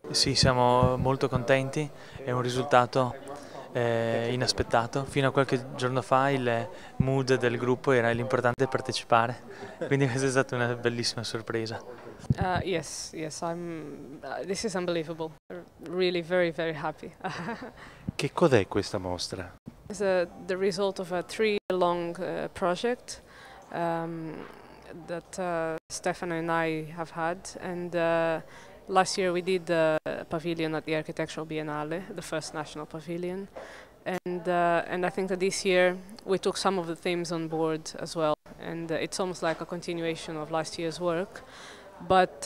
Sì, siamo molto contenti, è un risultato inaspettato. Fino a qualche giorno fa il mood del gruppo era l'importante è partecipare, quindi questa è stata una bellissima sorpresa. Yes, this is unbelievable. Really, very, very happy. Che cos'è questa mostra? It's the result of a three-long project um, that Stefano and I have had, and last year we did the pavilion at the Architectural Biennale, the first national pavilion, and I think that this year we took some of the themes on board as well, and it's almost like a continuation of last year's work, but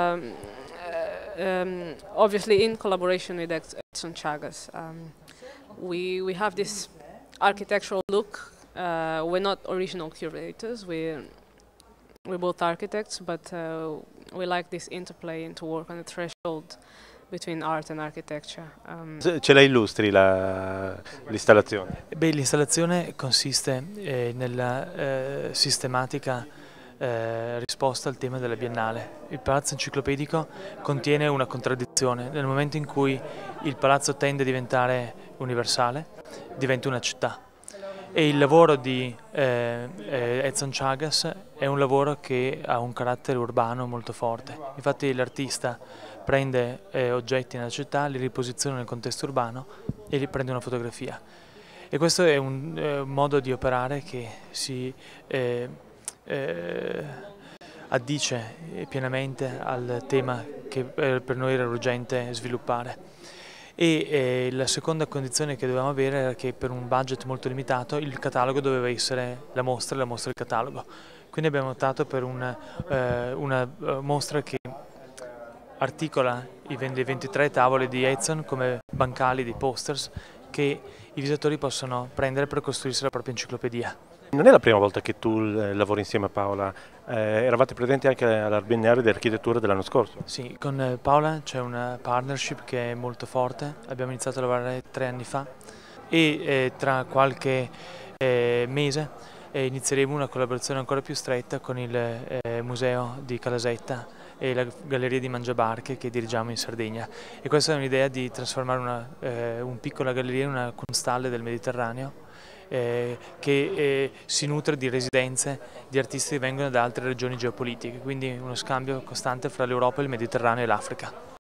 obviously in collaboration with Edson Chagas. We have this architectural look. We're not original curators. We're both architects, but we like this interplay and to work on the threshold between art and architecture. Ce la illustri l'installazione? Beh, l'installazione consiste nella sistematica risposta al tema della Biennale. Il palazzo enciclopedico contiene una contraddizione. Nel momento in cui il palazzo tende a diventare universale, diventa una città. E il lavoro di Edson Chagas è un lavoro che ha un carattere urbano molto forte. Infatti l'artista prende oggetti nella città, li riposiziona nel contesto urbano e li prende una fotografia. E questo è un modo di operare che si addice pienamente al tema che per noi era urgente sviluppare. E la seconda condizione che dovevamo avere era che per un budget molto limitato il catalogo doveva essere la mostra e la mostra del catalogo. Quindi abbiamo optato per una mostra che articola i 23 tavole di Edson come bancali di posters che i visitatori possono prendere per costruirsi la propria enciclopedia. Non è la prima volta che tu lavori insieme a Paola, eravate presenti anche alla Biennale di Architettura dell'anno scorso. Sì, con Paola c'è una partnership che è molto forte, abbiamo iniziato a lavorare 3 anni fa e tra qualche mese inizieremo una collaborazione ancora più stretta con il Museo di Calasetta e la Galleria di Mangiabarche che dirigiamo in Sardegna. E questa è un'idea di trasformare una piccola galleria in una constalle del Mediterraneo che si nutre di residenze di artisti che vengono da altre regioni geopolitiche, quindi uno scambio costante fra l'Europa, il Mediterraneo e l'Africa.